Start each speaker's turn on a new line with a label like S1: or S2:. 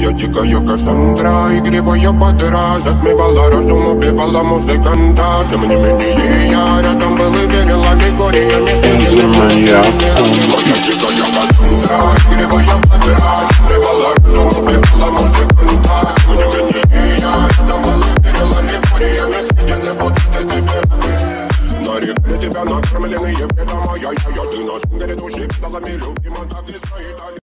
S1: Моя дикая Кассандра, игривая подра, затмевала разум, убивала музыканта. Тем не менее я рядом был и верил, аллегория не съедена. Моя дикая Кассандра, игривая подра, затмевала разум, убивала музыканта. Тем не менее я рядом был и верил, аллегория не съедена. Вот это тебе нарекли тебя накормленные бедом, а я ты на сунгере души, дала мне любима, так и стоит.